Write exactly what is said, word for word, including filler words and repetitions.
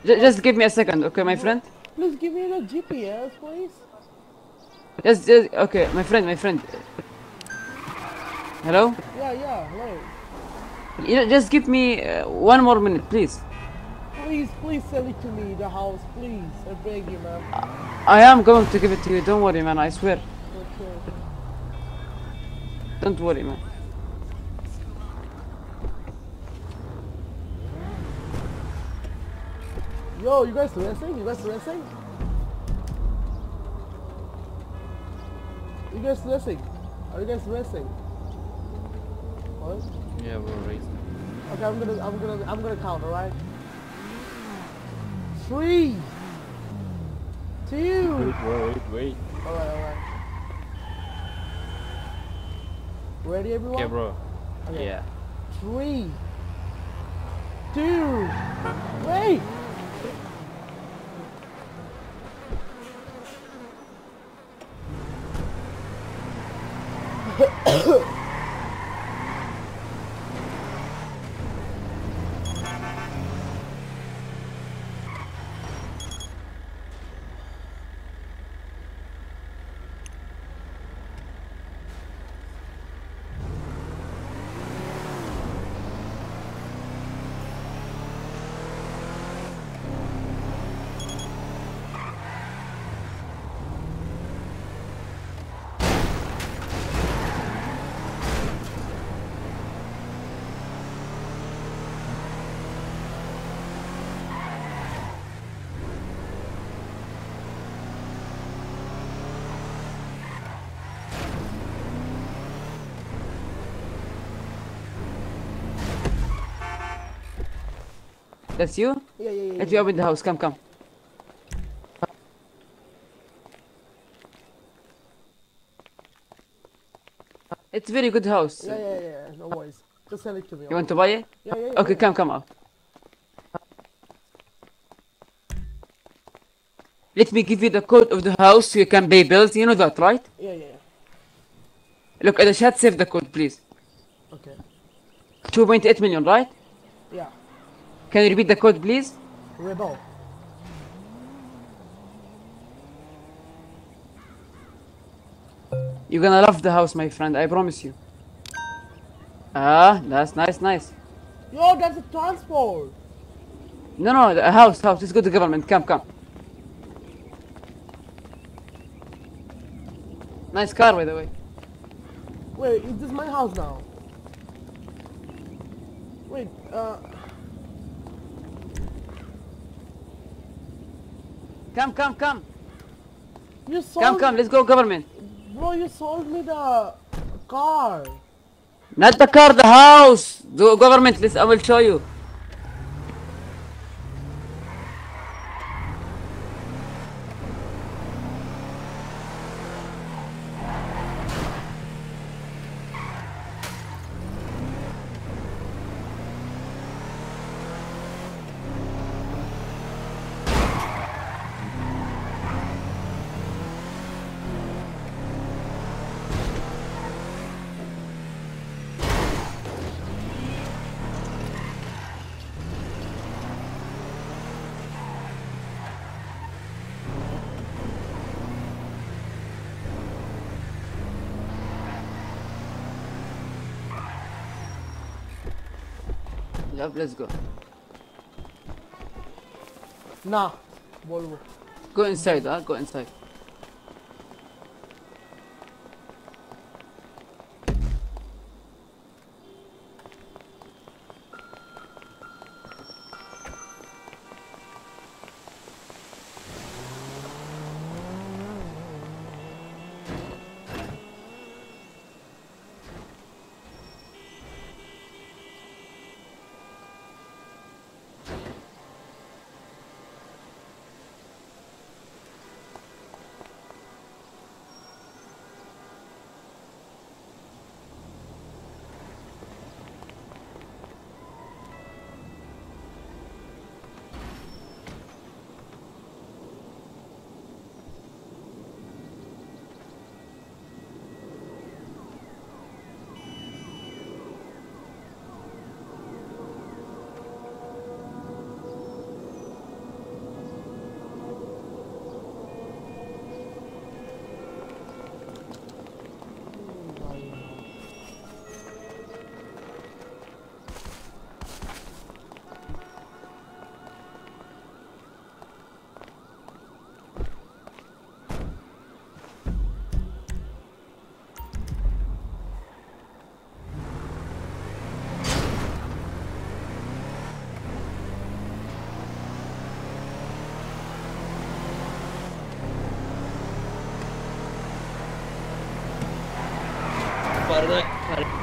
J just give me a second, okay, my friend? Please give me the G P S, please. Just, just, okay, my friend, my friend. Hello? Yeah, yeah, hello. You know, just give me uh, one more minute, please. Please, please send it to me, the house, please. I beg you, man. I am going to give it to you. Don't worry, man. I swear. Okay. Don't worry, man. Yo, you guys racing? You guys racing? You guys racing? Are you guys racing? What? Yeah, we're racing. Okay, I'm gonna, I'm gonna, I'm gonna count. All right. Three, two. Wait, wait, wait. All right, all right. Ready, everyone? Okay, bro. Okay. Yeah. Three, two. Wait. That's you? Yeah, yeah, yeah. Let yeah. me open the house. Come, come. It's very good house. Yeah, yeah, yeah. No worries. Just send it to me. You want to buy it? Yeah, yeah, yeah. Okay, yeah. come, come out. Let me give you the code of the house so you can pay bills. You know that, right? Yeah, yeah, yeah. Look at the chat. Save the code, please. Okay. two point eight million, right? Yeah. Can you repeat the code, please? Rebel. You're gonna love the house, my friend. I promise you. Ah, that's nice, nice. Yo, that's a transport. No, no, a house, house. Let's go to government. Come, come. Nice car, by the way. Wait, is this my house now? Wait, uh... Come, come, come. You sold... Come, come. Let's go government. Bro, you sold me the car. Not the car, the house. The government. Let's. I will show you. Yep, let's go. Nah. Volvo. Go inside, huh? Go inside. Farda, Farda.